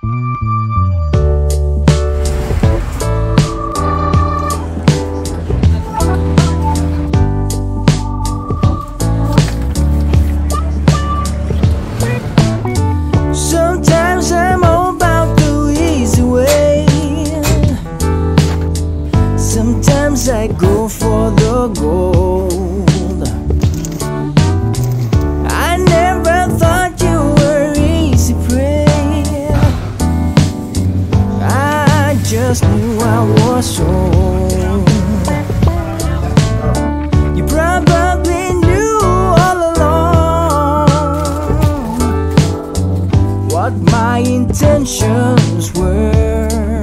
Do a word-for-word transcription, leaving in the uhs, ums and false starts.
Sometimes I'm all about the easy way. Sometimes I go for the gold. I never thought you were easy prey. I just knew I was sold. You probably knew all along what my intentions were.